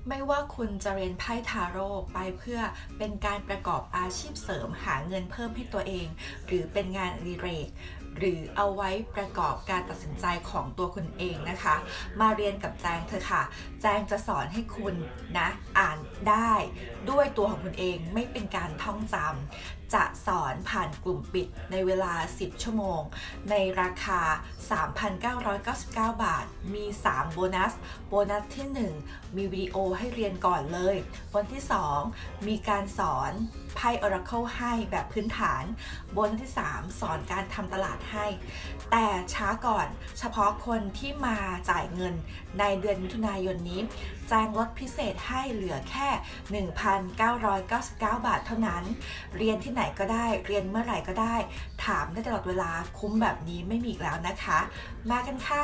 ไม่ว่าคุณจะเรียนไพ่ทาโร่ไปเพื่อเป็นการประกอบอาชีพเสริมหาเงินเพิ่มให้ตัวเองหรือเป็นงานอดิเรกหรือเอาไว้ประกอบการตัดสินใจของตัวคุณเองนะคะมาเรียนกับแจงเถอะค่ะแจงจะสอนให้คุณนะอ่านได้ด้วยตัวของคุณเองไม่เป็นการท่องจำจะสอนผ่านกลุ่มปิดในเวลา10ชั่วโมงในราคา 3,999 บาทมี3โบนัสที่1มีวิดีโอให้เรียนก่อนเลยวันที่2มีการสอนไพ่ Oracle ให้แบบพื้นฐานโบนัสที่3สอนการทำตลาดให้แต่ช้าก่อนเฉพาะคนที่มาจ่ายเงินในเดือนมิถุนายนนี้แจงลดพิเศษให้เหลือแค่ 1,999 บาทเท่านั้นเรียนที่ไหนก็ได้เรียนเมื่อไหร่ก็ได้ถามได้ตลอดเวลาคุ้มแบบนี้ไม่มีอีกแล้วนะคะมากันค่ะ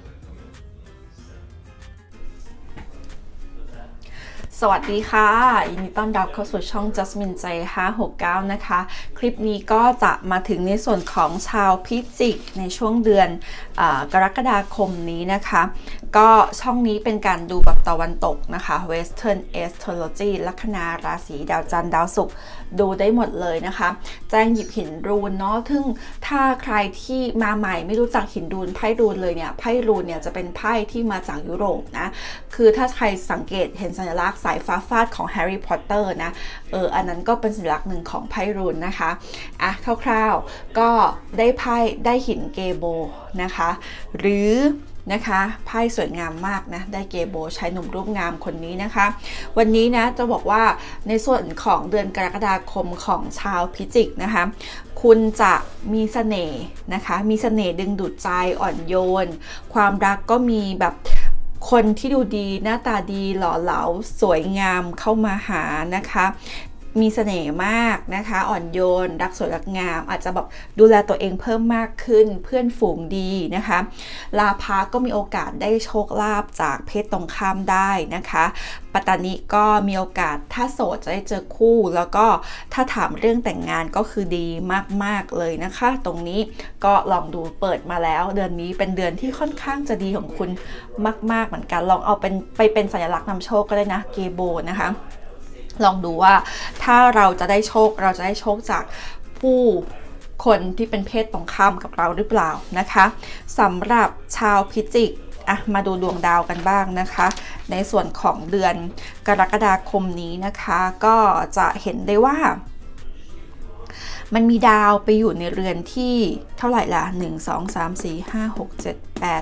สวัสดีค่ะยินดีต้อนรับเข้าสู่ช่อง Jasmine ใจ569นะคะคลิปนี้ก็จะมาถึงในส่วนของชาวพิจิกในช่วงเดือนกรกฎาคมนี้นะคะก็ช่องนี้เป็นการดูแบบตะวันตกนะคะ Western Astrology ลัคนาราศีดาวจันทร์ดาวศุกร์ดูได้หมดเลยนะคะแจ้งหยิบหินรูนเนาะซึ่งถ้าใครที่มาใหม่ไม่รู้จักหินรูนไพ่รูนเลยเนี่ยไพ่รูนเนี่ยจะเป็นไพ่ที่มาจากยุโรปนะคือถ้าใครสังเกตเห็นสัญลักษณ์สายฟ้าฟาดของแฮร์รี่พอตเตอร์นะอันนั้นก็เป็นสัญลักษณ์หนึ่งของไพ่รูนนะคะคร่าวๆก็ได้ไพ่ได้หินเกโบนะคะหรือนะคะไพ่สวยงามมากนะได้เกโบชายหนุ่มรูปงามคนนี้นะคะวันนี้นะจะบอกว่าในส่วนของเดือนกรกฎาคมของชาวพิจิกนะคะคุณจะมีเสน่ห์นะคะมีเสน่ห์ดึงดูดใจอ่อนโยนความรักก็มีแบบคนที่ดูดีหน้าตาดีหล่อเหลาสวยงามเข้ามาหานะคะมีเสน่ห์มากนะคะอ่อนโยนรักสวยรักงามอาจจะแบบดูแลตัวเองเพิ่มมากขึ้นเพื่อนฝูงดีนะคะลาภะก็มีโอกาสได้โชคลาภจากเพศตรงข้ามได้นะคะปัตตานิก็มีโอกาสถ้าโสดจะได้เจอคู่แล้วก็ถ้าถามเรื่องแต่งงานก็คือดีมากๆเลยนะคะตรงนี้ก็ลองดูเปิดมาแล้วเดือนนี้เป็นเดือนที่ค่อนข้างจะดีของคุณมากๆเหมือนกันลองเอาเป็นสัญลักษณ์นำโชคก็ได้นะเกโบนะคะลองดูว่าถ้าเราจะได้โชคจากผู้คนที่เป็นเพศตรงข้ามกับเราหรือเปล่านะคะสำหรับชาวพิจิกมาดูดวงดาวกันบ้างนะคะในส่วนของเดือนกรกฎาคมนี้นะคะก็จะเห็นได้ว่ามันมีดาวไปอยู่ในเรือนที่เท่าไหร่ล่ะ1 2 3 4 5 6 7 8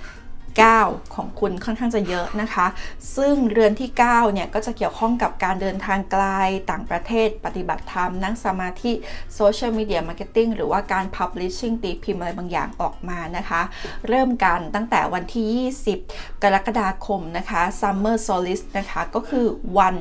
9ของคุณค่อนข้างจะเยอะนะคะซึ่งเรือนที่9เนี่ยก็จะเกี่ยวข้องกับการเดินทางไกลต่างประเทศปฏิบัติธรรมนั่งสมาธิโซเชียลมีเดียมาร์เก็ตติ้งหรือว่าการ Publishing ตีพิมพ์อะไรบางอย่างออกมานะคะเริ่มกันตั้งแต่วันที่20กรกฎาคมนะคะ Summer Solstice นะคะก็คือวัน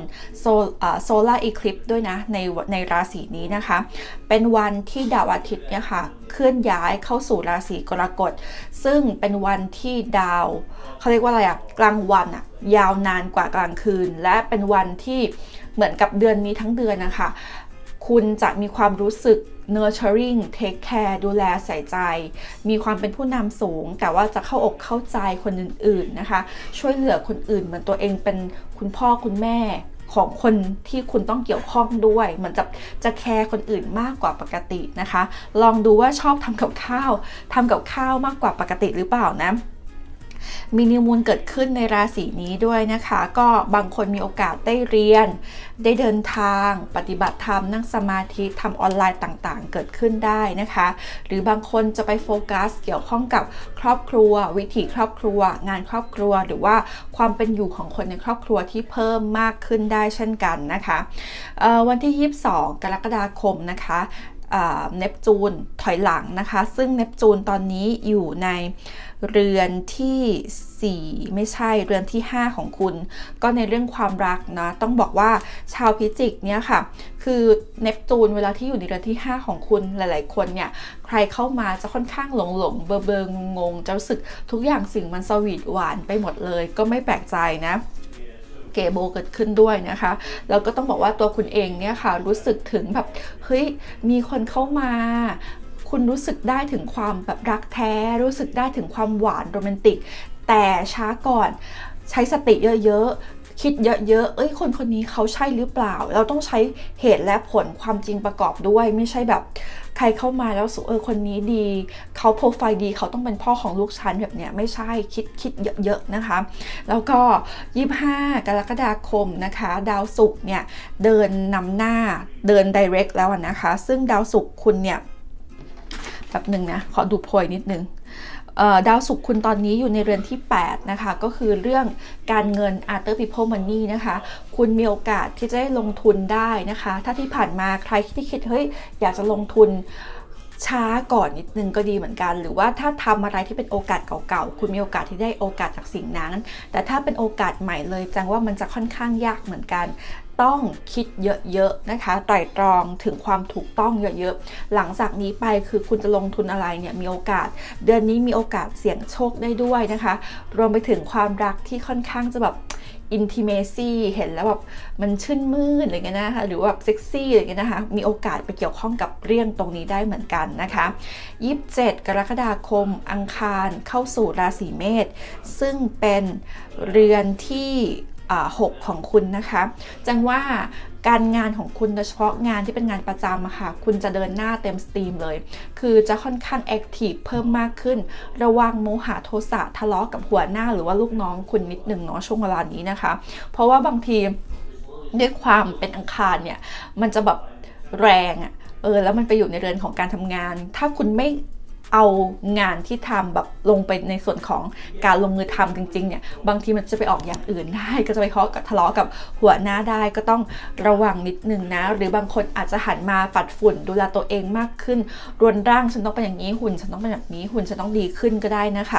Solar Eclipse ด้วยนะในราศีนี้นะคะเป็นวันที่ดาวอาทิตย์เนี่ยค่ะเคลื่อนย้ายเข้าสู่ราศีกรกฎซึ่งเป็นวันที่ดาวเขาเรียกว่าอะไรกลางวันยาวนานกว่ากลางคืนและเป็นวันที่เหมือนกับเดือนนี้ทั้งเดือนนะคะคุณจะมีความรู้สึก nurturing take care ดูแลใส่ใจมีความเป็นผู้นำสูงแต่ว่าจะเข้าอกเข้าใจคนอื่นๆนะคะช่วยเหลือคนอื่นเหมือนตัวเองเป็นคุณพ่อคุณแม่ของคนที่คุณต้องเกี่ยวข้องด้วยเหมือนจะแคร์คนอื่นมากกว่าปกตินะคะลองดูว่าชอบทำกับข้าวมากกว่าปกติหรือเปล่านะมีนิวมูนเกิดขึ้นในราศีนี้ด้วยนะคะก็บางคนมีโอกาสได้เรียนได้เดินทางปฏิบัติธรรมนั่งสมาธิทำออนไลน์ต่างๆเกิดขึ้นได้นะคะหรือบางคนจะไปโฟกัสเกี่ยวข้องกับครอบครัววิถีครอบครัวงานครอบครัวหรือว่าความเป็นอยู่ของคนในครอบครัวที่เพิ่มมากขึ้นได้เช่นกันนะคะวันที่22กรกฎาคมนะคะเนปจูนถอยหลังนะคะซึ่งเนปจูนตอนนี้อยู่ในเรือนที่4ไม่ใช่เรือนที่5ของคุณก็ในเรื่องความรักนะต้องบอกว่าชาวพิจิกเนี่ยค่ะคือเนปจูนเวลาที่อยู่ในเรือนที่5ของคุณหลายๆคนเนี่ยใครเข้ามาจะค่อนข้างหลงเบอร์งงจะรู้สึกทุกอย่างสิ่งมันสวีทหวานไปหมดเลยก็ไม่แปลกใจนะเกโบเกิดขึ้นด้วยนะคะแล้วก็ต้องบอกว่าตัวคุณเองเนี่ยค่ะรู้สึกถึงแบบเฮ้ยมีคนเข้ามาคุณรู้สึกได้ถึงความแบบรักแท้รู้สึกได้ถึงความหวานโรแมนติกแต่ช้าก่อนใช้สติเยอะๆคิดเยอะๆคนคนนี้เขาใช่หรือเปล่าเราต้องใช้เหตุและผลความจริงประกอบด้วยไม่ใช่แบบใครเข้ามาแล้วคนนี้ดีเขาโปรไฟล์ดีเขาต้องเป็นพ่อของลูกฉันแบบเนี้ยไม่ใช่คิดเยอะๆนะคะแล้วก็25 กรกฎาคมนะคะดาวศุกร์เนี่ยเดินนำหน้าเดิน direct แล้วนะคะซึ่งดาวศุกร์คุณเนี่ยแบบหนึ่งนะขอดูโพยนิดนึงดาวศุกร์คุณตอนนี้อยู่ในเรือนที่8นะคะก็คือเรื่องการเงิน Other People Money นะคะคุณมีโอกาสที่จะได้ลงทุนได้นะคะถ้าที่ผ่านมาใครที่คิดเฮ้ยอยากจะลงทุนช้าก่อนนิดนึงก็ดีเหมือนกันหรือว่าถ้าทำอะไรที่เป็นโอกาสเก่าๆคุณมีโอกาสที่ได้โอกาสจากสิ่งนั้นแต่ถ้าเป็นโอกาสใหม่เลยแจ้งว่ามันจะค่อนข้างยากเหมือนกันต้องคิดเยอะๆนะคะไตร่ตรองถึงความถูกต้องเยอะๆหลังจากนี้ไปคือคุณจะลงทุนอะไรเนี่ยมีโอกาสเดือนนี้มีโอกาสเสี่ยงโชคได้ด้วยนะคะรวมไปถึงความรักที่ค่อนข้างจะแบบintimacy เห็นแล้วแบบมันชื่นมื่นอะไรเงี้ยนะคะหรือว่าเซ็กซี่อะไรเงี้ยนะคะมีโอกาสไปเกี่ยวข้องกับเรื่องตรงนี้ได้เหมือนกันนะคะ27 กรกฎาคมอังคารเข้าสู่ราศีเมษซึ่งเป็นเรือนที่6ของคุณนะคะจังว่าการงานของคุณโดยเฉพาะงานที่เป็นงานประจำอะค่ะคุณจะเดินหน้าเต็มสตรีมเลยคือจะค่อนข้างแอคทีฟเพิ่มมากขึ้นระวังโมหะโทสะทะเลาะกับหัวหน้าหรือว่าลูกน้องคุณนิดหนึ่งเนาะช่วงเวลานี้นะคะเพราะว่าบางทีด้วยความเป็นอังคารเนี่ยมันจะแบบแรงอะแล้วมันไปอยู่ในเรือนของการทำงานถ้าคุณไม่เอางานที่ทำแบบลงไปในส่วนของการลงมือทำจริงๆเนี่ยบางทีมันจะไปออกอย่างอื่นได้ก็จะไปทะเลาะกับหัวหน้าได้ก็ต้องระวังนิดนึงนะหรือบางคนอาจจะหันมาปัดฝุ่นดูแลตัวเองมากขึ้นรวนร่างฉันต้องเป็นอย่างนี้หุ่นฉันต้องเป็นแบบนี้หุ่นฉันต้องดีขึ้นก็ได้นะคะ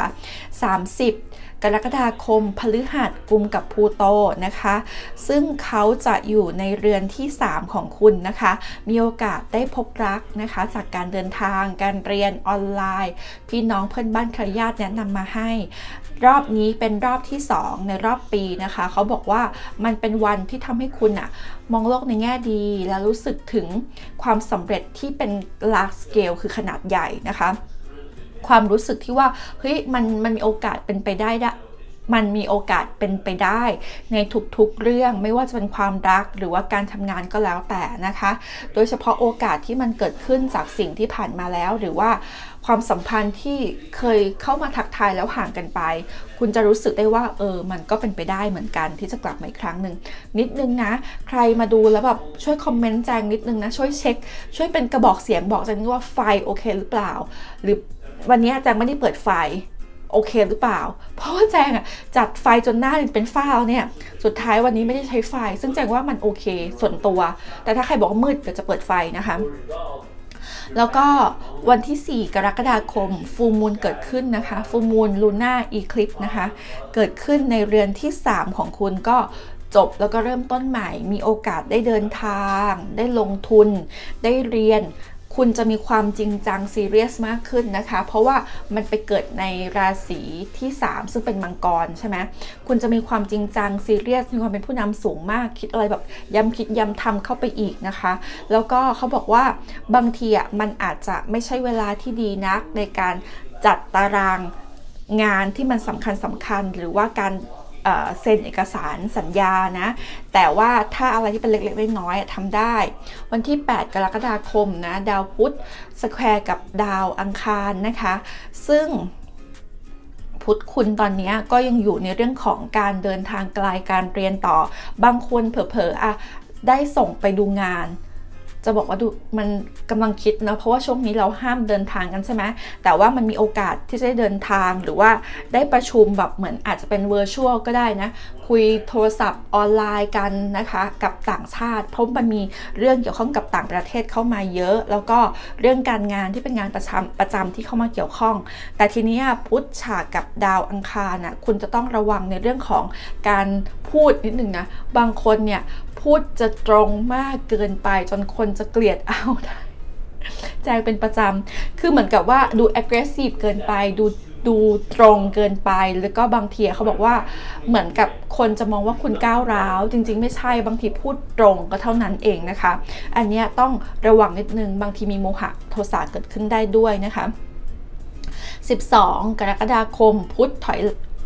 30 กรกฎาคมพฤหัสกุมกับพลูโตนะคะซึ่งเขาจะอยู่ในเรือนที่3ของคุณนะคะมีโอกาสได้พบรักนะคะจากการเดินทางการเรียนออนไลน์พี่น้องเพื่อนบ้านเครือญาติแนะนำมาให้รอบนี้เป็นรอบที่2ในรอบปีนะคะเขาบอกว่ามันเป็นวันที่ทำให้คุณอะมองโลกในแง่ดีและรู้สึกถึงความสำเร็จที่เป็น large scale คือขนาดใหญ่นะคะความรู้สึกที่ว่าเฮ้ยมันมีโอกาสเป็นไปได้มันมีโอกาสเป็นไปได้ในทุกๆเรื่องไม่ว่าจะเป็นความรักหรือว่าการทำงานก็แล้วแต่นะคะโดยเฉพาะโอกาสที่มันเกิดขึ้นจากสิ่งที่ผ่านมาแล้วหรือว่าความสัมพันธ์ที่เคยเข้ามาทักทายแล้วห่างกันไปคุณจะรู้สึกได้ว่ามันก็เป็นไปได้เหมือนกันที่จะกลับมาอีกครั้งหนึ่งนิดนึงนะใครมาดูแล้วแบบช่วยคอมเมนต์แจงนิดนึงนะช่วยเช็คช่วยเป็นกระบอกเสียงบอกแจงว่าไฟโอเคหรือเปล่าหรือวันนี้แจงไม่ได้เปิดไฟโอเคหรือเปล่าเพราะว่าแจงจัดไฟจนหน้าเป็นฝ้าแล้วเนี่ยสุดท้ายวันนี้ไม่ได้ใช้ไฟซึ่งแจงว่ามันโอเคส่วนตัวแต่ถ้าใครบอกว่ามืดเดี๋ยวจะเปิดไฟนะคะแล้วก็วันที่4 กรกฎาคมฟูลมูนเกิดขึ้นนะคะฟูลมูนลูน่าอีคลิปนะคะเกิดขึ้นในเรือนที่3ของคุณก็จบแล้วก็เริ่มต้นใหม่มีโอกาสได้เดินทางได้ลงทุนได้เรียนคุณจะมีความจริงจังซีเรียสมากขึ้นนะคะเพราะว่ามันไปเกิดในราศีที่3ซึ่งเป็นมังกรใช่ไหมคุณจะมีความจริงจังซีเรียสมีความเป็นผู้นำสูงมากคิดอะไรแบบย้ำคิดย้ำทำเข้าไปอีกนะคะแล้วก็เขาบอกว่าบางทีมันอาจจะไม่ใช่เวลาที่ดีนักในการจัดตารางงานที่มันสำคัญหรือว่าการเซ็นเอกสารสัญญานะแต่ว่าถ้าอะไรที่เป็นเล็กๆน้อยๆทำได้วันที่8 กรกฎาคมนะดาวพุธสแควร์กับดาวอังคารนะคะซึ่งพุธคุณตอนนี้ก็ยังอยู่ในเรื่องของการเดินทางไกลการเรียนต่อบางคนเผลอๆได้ส่งไปดูงานจะบอกว่าดูมันกำลังคิดนะเพราะว่าช่วงนี้เราห้ามเดินทางกันใช่ไหมแต่ว่ามันมีโอกาสที่จะได้เดินทางหรือว่าได้ประชุมแบบเหมือนอาจจะเป็นเวอร์ชวลก็ได้นะคุยโทรศัพท์ออนไลน์กันนะคะกับต่างชาติเพราะมันมีเรื่องเกี่ยวข้องกับต่างประเทศเข้ามาเยอะแล้วก็เรื่องการงานที่เป็นงานประจำที่เข้ามาเกี่ยวข้องแต่ทีนี้พุธฉากกับดาวอังคารนะคุณจะต้องระวังในเรื่องของการพูดนิดนึงนะบางคนเนี่ยพูดจะตรงมากเกินไปจนคนจะเกลียดเอาได้แจงเป็นประจำคือเหมือนกับว่าดู aggressive เกินไปดูตรงเกินไปแล้วก็บางทีเขาบอกว่าเหมือนกับคนจะมองว่าคุณก้าวร้าวจริงๆไม่ใช่บางทีพูดตรงก็เท่านั้นเองนะคะอันนี้ต้องระวังนิดนึงบางทีมีโมหะโทสะเกิดขึ้นได้ด้วยนะคะ12 กรกฎาคมพุธถอย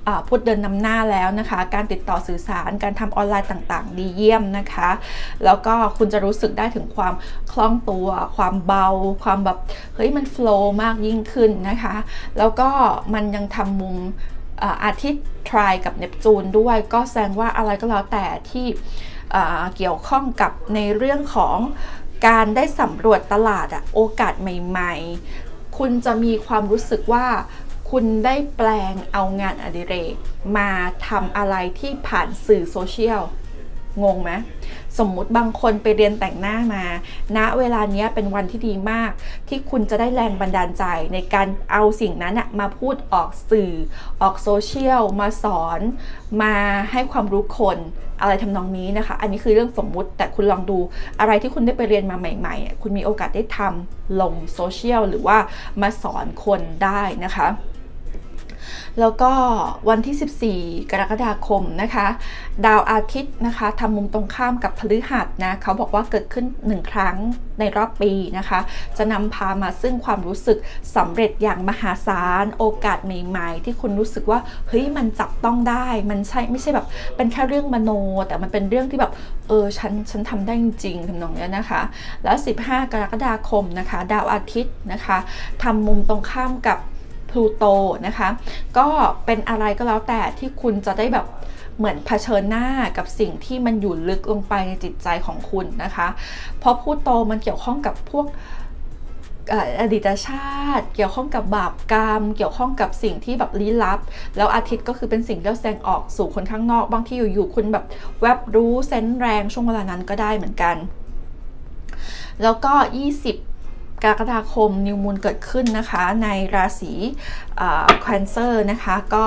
พุธเดินนำหน้าแล้วนะคะการติดต่อสื่อสารการทำออนไลน์ต่างๆดีเยี่ยมนะคะแล้วก็คุณจะรู้สึกได้ถึงความคล่องตัวความเบาความแบบเฮ้ยมันโฟลว์มากยิ่งขึ้นนะคะแล้วก็มันยังทำมุมอาทิตย์ทรายกับเนปจูนด้วยก็แสดงว่าอะไรก็แล้วแต่ที่เกี่ยวข้องกับในเรื่องของการได้สำรวจตลาดโอกาสใหม่ๆคุณจะมีความรู้สึกว่าคุณได้แปลงเอางานอดิเรกมาทำอะไรที่ผ่านสื่อโซเชียลงงไหมสมมุติบางคนไปเรียนแต่งหน้ามาณเวลานี้เป็นวันที่ดีมากที่คุณจะได้แรงบันดาลใจในการเอาสิ่งนั้นมาพูดออกสื่อออกโซเชียลมาสอนมาให้ความรู้คนอะไรทำนองนี้นะคะอันนี้คือเรื่องสมมุติแต่คุณลองดูอะไรที่คุณได้ไปเรียนมาใหม่ๆคุณมีโอกาสได้ทำลงโซเชียลหรือว่ามาสอนคนได้นะคะแล้วก็วันที่ 14 กรกฎาคมนะคะดาวอาทิตย์นะคะทำมุมตรงข้ามกับพฤหัสนะเขาบอกว่าเกิดขึ้น1ครั้งในรอบปีนะคะจะนำพามาซึ่งความรู้สึกสำเร็จอย่างมหาศาลโอกาสใหม่ๆที่คุณรู้สึกว่าเฮ้ยมันจับต้องได้มันไม่ใช่แบบเป็นแค่เรื่องมโนแต่มันเป็นเรื่องที่แบบฉันทำได้จริงๆทำนองนี้นะคะแล้ว15 กรกฎาคมนะคะดาวอาทิตย์นะคะทำมุมตรงข้ามกับพลูโตนะคะก็เป็นอะไรก็แล้วแต่ที่คุณจะได้แบบเหมือนเผชิญหน้ากับสิ่งที่มันอยู่ลึกลงไปในจิตใจของคุณนะคะเพราะพลูโตมันเกี่ยวข้องกับพวกอดีตชาติเกี่ยวข้องกับบาปกรรมเกี่ยวข้องกับสิ่งที่แบบลี้ลับแล้วอาทิตย์ก็คือเป็นสิ่งที่แสดงออกสู่คนข้างนอกบางที่อยู่ๆคุณแบบแวบรู้เซนส์แรงช่วงเวลานั้นก็ได้เหมือนกันแล้วก็20 กรกฎาคมนิวมูนเกิดขึ้นนะคะในราศีแคนเซอร์นะคะก็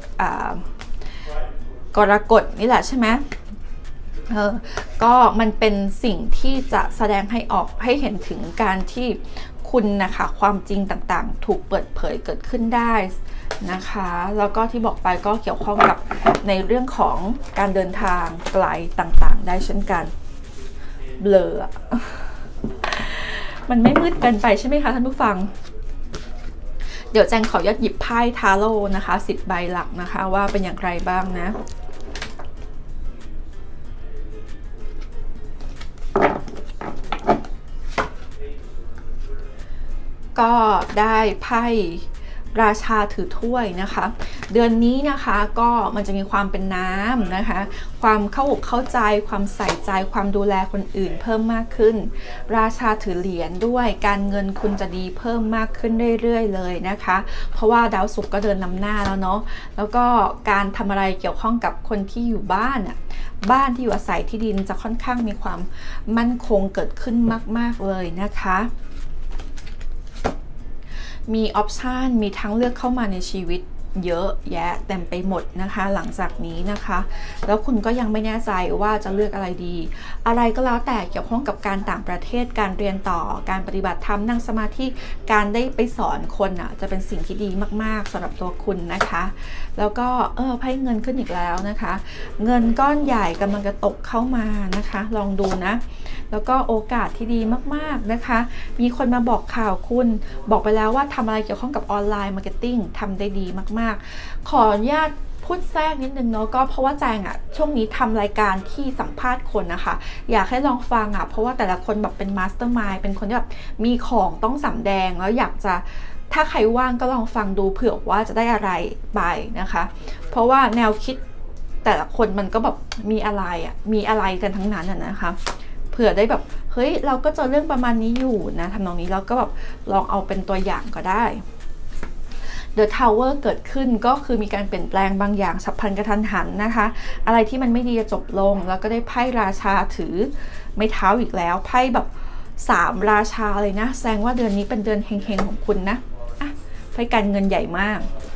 กรกฎนี่แหละใช่ไหมก็มันเป็นสิ่งที่จะแสดงให้ออกให้เห็นถึงการที่คุณนะคะความจริงต่างๆถูกเปิดเผยเกิดขึ้นได้นะคะแล้วก็ที่บอกไปก็เกี่ยวข้องกับในเรื่องของการเดินทางไกลต่างๆได้เช่นกันเบลอมันไม่มืดเกินไปใช่ไหมคะท่านผู้ฟังเดี๋ยวแจงขอหยิบไพ่ทาโร่นะคะ10 ใบหลักนะคะว่าเป็นอย่างไรบ้างนะก็ได้ไพ่ราชาถือถ้วยนะคะเดือนนี้นะคะก็มันจะมีความเป็นน้ำนะคะความเข้าอกเข้าใจความใส่ใจความดูแลคนอื่นเพิ่มมากขึ้นราชาถือเหรียญด้วยการเงินคุณจะดีเพิ่มมากขึ้นเรื่อยๆเลยนะคะเพราะว่าดาวศุกร์ก็เดินนำหน้าแล้วเนาะแล้วก็การทำอะไรเกี่ยวข้องกับคนที่อยู่บ้านบ้านที่อยู่อาศัยที่ดินจะค่อนข้างมีความมั่นคงเกิดขึ้นมากๆเลยนะคะมีออปชันมีทั้งเลือกเข้ามาในชีวิตเยอะแยะเต็มไปหมดนะคะหลังจากนี้นะคะแล้วคุณก็ยังไม่แน่ใจว่าจะเลือกอะไรดีอะไรก็แล้วแต่เกี่ยวข้องกับการต่างประเทศการเรียนต่อการปฏิบัติธรรมนั่งสมาธิการได้ไปสอนคนจะเป็นสิ่งที่ดีมากๆสำหรับตัวคุณนะคะแล้วก็ไพ่เงินขึ้นอีกแล้วนะคะเงินก้อนใหญ่กำลังจะตกเข้ามานะคะลองดูนะแล้วก็โอกาสที่ดีมากๆนะคะมีคนมาบอกข่าวคุณบอกไปแล้วว่าทำอะไรเกี่ยวข้องกับออนไลน์มาร์เก็ตติ้งทำได้ดีมากๆขออนุญาตพูดแทรกนิดนึงเนาะก็เพราะว่าแจงช่วงนี้ทำรายการที่สัมภาษณ์คนนะคะอยากให้ลองฟังเพราะว่าแต่ละคนแบบเป็นมาสเตอร์มายด์เป็นคนที่แบบมีของต้องสำแดงแล้วอยากจะถ้าใครว่างก็ลองฟังดูเผื่อว่าจะได้อะไรไปนะคะเพราะว่าแนวคิดแต่ละคนมันก็แบบมีอะไรกันทั้งนั้นนะคะเผื่อได้แบบเฮ้ยเราก็เจอเรื่องประมาณนี้อยู่นะทำนองนี้เราก็แบบลองเอาเป็นตัวอย่างก็ได้ The Tower เกิดขึ้นก็คือมีการเปลี่ยนแปลงบางอย่างฉับพลันกระทันหันนะคะอะไรที่มันไม่ดีจะจบลงแล้วก็ได้ไพ่ราชาถือไม้เท้าอีกแล้วไพ่แบบ3 ราชาเลยนะแสดงว่าเดือนนี้เป็นเดือนเฮงๆของคุณนะไพ่การเงินใหญ่มาก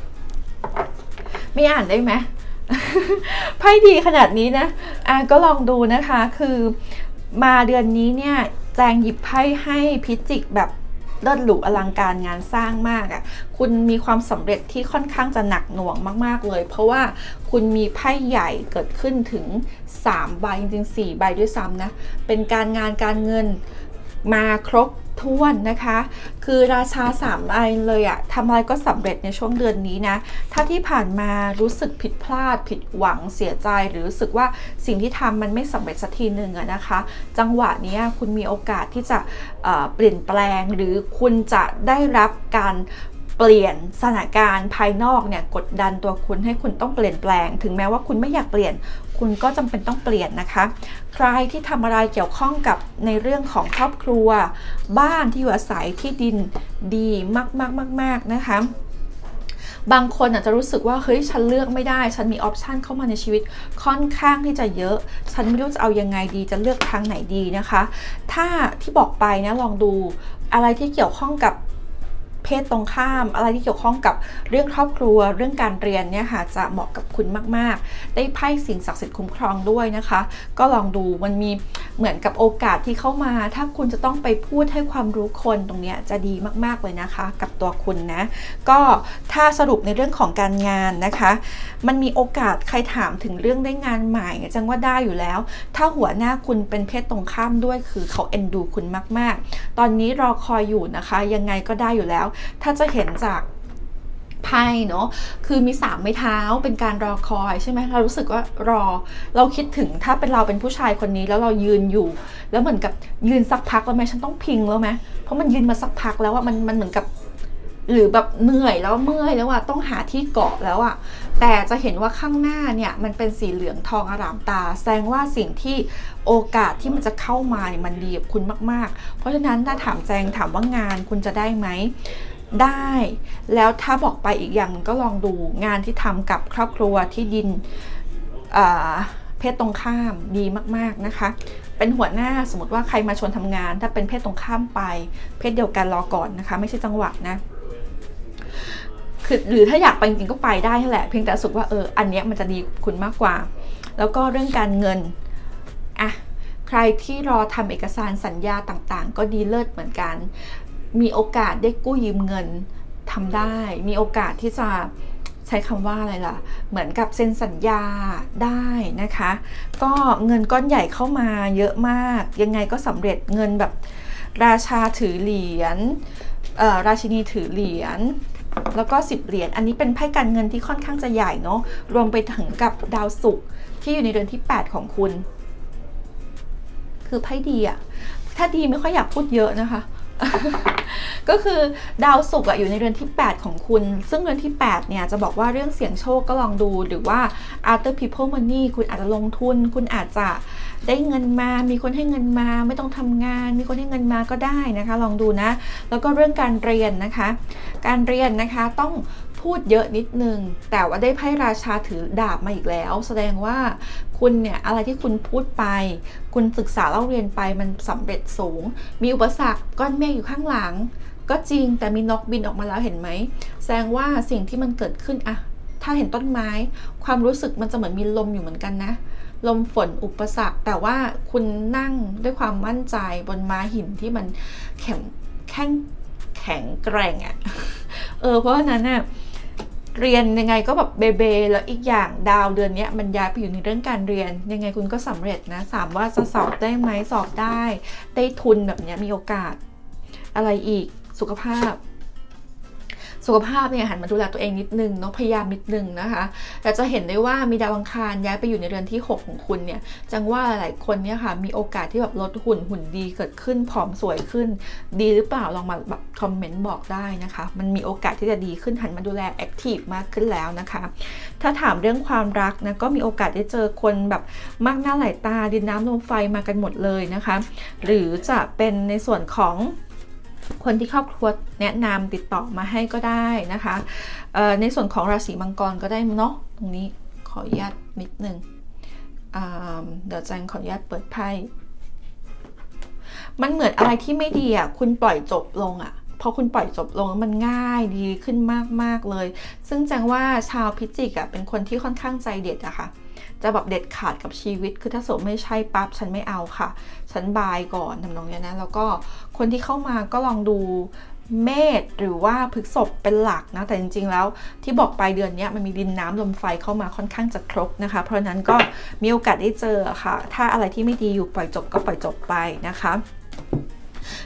ไม่อ่านได้ไหม ไพ่ดีขนาดนี้นะก็ลองดูนะคะคือมาเดือนนี้เนี่ยแจงหยิบไพ่ให้พิจิกแบบเลิศหรูอลังการงานสร้างมากคุณมีความสำเร็จที่ค่อนข้างจะหนักหน่วงมากๆเลยเพราะว่าคุณมีไพ่ใหญ่เกิดขึ้นถึง3 ใบจริงๆ4 ใบด้วยซ้ำนะเป็นการงานการเงินมาครบถ้วนนะคะคือราชา3ใบเลยอะทำอะไรก็สำเร็จในช่วงเดือนนี้นะถ้าที่ผ่านมารู้สึกผิดพลาดผิดหวังเสียใจหรือรู้สึกว่าสิ่งที่ทำมันไม่สำเร็จสักทีหนึ่งอะนะคะจังหวะนี้คุณมีโอกาสที่จะเปลี่ยนแปลงหรือคุณจะได้รับการเปลี่ยนสถานการณ์ภายนอกเนี่ยกดดันตัวคุณให้คุณต้องเปลี่ยนแปลงถึงแม้ว่าคุณไม่อยากเปลี่ยนคุณก็จำเป็นต้องเปลี่ยนนะคะใครที่ทำอะไรเกี่ยวข้องกับในเรื่องของครอบครัวบ้านที่อยู่อาศัยที่ดินดีมากๆนะคะบางคนอาจจะรู้สึกว่าเฮ้ยฉันเลือกไม่ได้ฉันมีออปชันเข้ามาในชีวิตค่อนข้างที่จะเยอะฉันไม่รู้จะเอายังไงดีจะเลือกทางไหนดีนะคะถ้าที่บอกไปนะลองดูอะไรที่เกี่ยวข้องกับเพศตรงข้ามอะไรที่เกี่ยวข้องกับเรื่องครอบครัวเรื่องการเรียนเนี่ยค่ะจะเหมาะกับคุณมากๆได้ไพ่สิ่งศักดิ์สิทธิ์คุ้มครองด้วยนะคะก็ลองดูมันมีเหมือนกับโอกาสที่เข้ามาถ้าคุณจะต้องไปพูดให้ความรู้คนตรงนี้จะดีมากๆเลยนะคะกับตัวคุณนะก็ถ้าสรุปในเรื่องของการงานนะคะมันมีโอกาสใครถามถึงเรื่องได้งานใหม่จังว่าได้อยู่แล้วถ้าหัวหน้าคุณเป็นเพศตรงข้ามด้วยคือเขาเอ็นดูคุณมากๆตอนนี้รอคอยอยู่นะคะยังไงก็ได้อยู่แล้วถ้าจะเห็นจากไพ่เนาะคือมี3ไม้เท้าเป็นการรอคอยใช่ไหมเรารู้สึกว่ารอเราคิดถึงถ้าเป็นเราเป็นผู้ชายคนนี้แล้วเรายืนอยู่แล้วเหมือนกับยืนสักพักแล้วไหมฉันต้องพิงแล้วไหมเพราะมันยืนมาสักพักแล้วว่ามันเหมือนกับหรือแบบเหนื่อยแล้วเมื่อยแล้วอะต้องหาที่เกาะแล้วอะแต่จะเห็นว่าข้างหน้าเนี่ยมันเป็นสีเหลืองทองอร่ามตาแสดงว่าสิ่งที่โอกาสที่มันจะเข้ามาเนี่ยมันดีกับคุณมากๆเพราะฉะนั้นถ้าถามแจงถามว่างานคุณจะได้ไหมได้แล้วถ้าบอกไปอีกอย่างก็ลองดูงานที่ทำกับครอบครัวที่ดินเพศตรงข้ามดีมากๆนะคะเป็นหัวหน้าสมมติว่าใครมาชวนทำงานถ้าเป็นเพศตรงข้ามไปเพศเดียวกันรอก่อนนะคะไม่ใช่จังหวะนะคือหรือถ้าอยากไปจริงๆก็ไปได้แหละเพียงแต่รู้สึกว่าอันนี้มันจะดีคุณมากกว่าแล้วก็เรื่องการเงินอ่ะใครที่รอทำเอกสารสัญญาต่างๆก็ดีเลิศเหมือนกันมีโอกาสได้กู้ยืมเงินทำได้มีโอกาสที่จะใช้คำว่าอะไรล่ะเหมือนกับเซ็นสัญญาได้นะคะก็เงินก้อนใหญ่เข้ามาเยอะมากยังไงก็สำเร็จเงินแบบราชาถือเหรียญราชินีถือเหรียญแล้วก็10 เหรียญอันนี้เป็นไพ่การเงินที่ค่อนข้างจะใหญ่เนาะรวมไปถึงกับดาวศุกร์ที่อยู่ในเดือนที่8ของคุณคือไพ่ดีอะถ้าดีไม่ค่อยอยากพูดเยอะนะคะ ก็คือดาวศุกร์อยู่ในเดือนที่8ของคุณซึ่งเดือนที่8เนี่ยจะบอกว่าเรื่องเสี่ยงโชคก็ลองดูหรือว่า other people money คุณอาจจะลงทุนคุณอาจจะได้เงินมามีคนให้เงินมาไม่ต้องทำงานมีคนให้เงินมาก็ได้นะคะลองดูนะแล้วก็เรื่องการเรียนนะคะการเรียนนะคะต้องพูดเยอะนิดนึงแต่ว่าได้ไพ่ราชาถือดาบมาอีกแล้วแสดงว่าคุณเนี่ยอะไรที่คุณพูดไปคุณศึกษาเล่าเรียนไปมันสำเร็จสูงมีอุปสรรคก้อนเมฆอยู่ข้างหลังก็จริงแต่มีนกบินออกมาแล้วเห็นไหมแสดงว่าสิ่งที่มันเกิดขึ้นอะถ้าเห็นต้นไม้ความรู้สึกมันจะเหมือนมีลมอยู่เหมือนกันนะลมฝนอุปสรรคแต่ว่าคุณนั่งด้วยความมั่นใจบนม้าหินที่มันแข็งแกร่งอะเพราะฉะนั้นน่ะเรียนยังไงก็แบบเบแล้วอีกอย่างดาวเดือนนี้มันย้ายไปอยู่ในเรื่องการเรียนยังไงคุณก็สำเร็จนะถามว่าจะสอบได้ไหมสอบได้ทุนแบบนี้มีโอกาสอะไรอีกสุขภาพเนี่ยหันมาดูแลตัวเองนิดนึงเนาะพยายามนิดนึงนะคะแต่จะเห็นได้ว่ามีดาวอังคารย้ายไปอยู่ในเรือนที่6ของคุณเนี่ยจังว่าหลายคนเนี่ยค่ะมีโอกาสที่แบบลดหุ่นดีเกิดขึ้นผอมสวยขึ้นดีหรือเปล่าลองมาแบบคอมเมนต์บอกได้นะคะมันมีโอกาสที่จะดีขึ้นหันมาดูแลแอคทีฟมากขึ้นแล้วนะคะถ้าถามเรื่องความรักนะก็มีโอกาสได้เจอคนแบบมากหน้าหลายตาดินน้ำลมไฟมากันหมดเลยนะคะหรือจะเป็นในส่วนของคนที่ครอบครัวแนะนำติดต่อมาให้ก็ได้นะคะในส่วนของราศีมังกรก็ได้เนาะตรงนี้ขออนุญาตนิดนึงเดี๋ยวจังขออนุญาตเปิดไพ่มันเหมือนอะไรที่ไม่ดีอ่ะคุณปล่อยจบลงอ่ะพอคุณปล่อยจบลงมันง่ายดีขึ้นมากเลยซึ่งจังว่าชาวพิจิกอ่ะเป็นคนที่ค่อนข้างใจเด็ดอะค่ะจะแบบเด็ดขาดกับชีวิตคือถ้าสมไม่ใช่ปั๊บฉันไม่เอาค่ะฉันบายก่อนทำนองนี้นะแล้วก็คนที่เข้ามาก็ลองดูเมษหรือว่าพฤษภเป็นหลักนะแต่จริงๆแล้วที่บอกไปเดือนนี้มันมีดินน้ำลมไฟเข้ามาค่อนข้างจะครบนะคะเพราะนั้นก็มีโอกาสได้เจอค่ะถ้าอะไรที่ไม่ดีอยู่ปล่อยจบก็ปล่อยจบไปนะคะ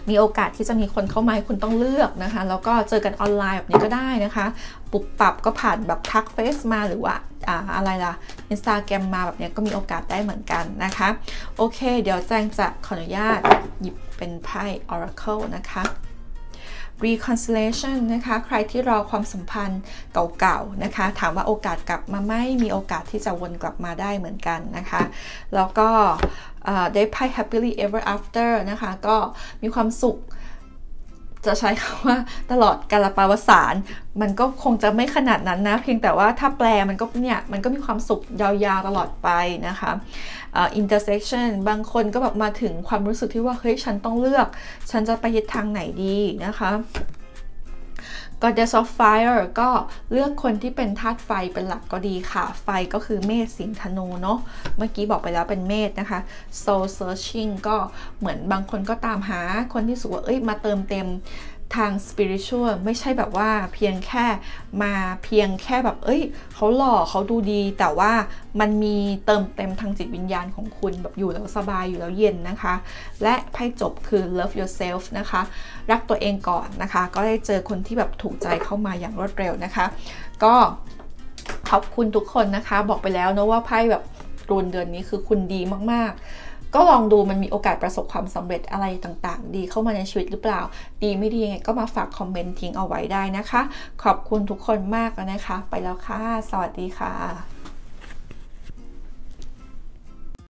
มีโอกาสที่จะมีคนเข้ามาให้คุณต้องเลือกนะคะแล้วก็เจอกันออนไลน์แบบนี้ก็ได้นะคะปุบปับก็ผ่านแบบทักเฟซมาหรือว่าอะไรล่ะ Instagram มาแบบนี้ก็มีโอกาสได้เหมือนกันนะคะโอเคเดี๋ยวแจงจะขออนุญาตหยิบเป็นไพ่ Oracle นะคะ reconciliation นะคะใครที่รอความสัมพันธ์เก่าๆนะคะถามว่าโอกาสกลับมาไหมมีโอกาสที่จะวนกลับมาได้เหมือนกันนะคะแล้วก็ได้ไพ่ happily ever after นะคะก็มีความสุขจะใช้คำว่าตลอดกาลปวสานมันก็คงจะไม่ขนาดนั้นนะเพียงแต่ว่าถ้าแปลมันก็เนี่ยมันก็มีความสุขยาวๆตลอดไปนะคะ intersection บางคนก็แบบมาถึงความรู้สึกที่ว่าเฮ้ยฉันต้องเลือกฉันจะไปทิศทางไหนดีนะคะGoddess of Fire ก็เลือกคนที่เป็นธาตุไฟเป็นหลักก็ดีค่ะไฟก็คือเมษสิงห์ธนูเนาะเมื่อกี้บอกไปแล้วเป็นเมษนะคะ Soul Searching ก็เหมือนบางคนก็ตามหาคนที่รู้สึกว่ามาเติมเต็มทาง spiritual ไม่ใช่แบบว่าเพียงแค่แบบเขาหล่อเขาดูดีแต่ว่ามันมีเติมเต็มทางจิตวิญญาณของคุณแบบอยู่แล้วสบายอยู่แล้วเย็นนะคะและไพ่จบคือ love yourself นะคะรักตัวเองก่อนนะคะก็ได้เจอคนที่แบบถูกใจเข้ามาอย่างรวดเร็วนะคะก็ขอบคุณทุกคนนะคะบอกไปแล้วนะว่าไพ่แบบรูนเดือนนี้คือคุณดีมากๆก็ลองดูมันมีโอกาสประสบความสำเร็จอะไรต่างๆดีเข้ามาในชีวิตหรือเปล่าดีไม่ดียังไงก็มาฝากคอมเมนต์ทิ้งเอาไว้ได้นะคะขอบคุณทุกคนมากนะคะไปแล้วค่ะสวัสดีค่ะ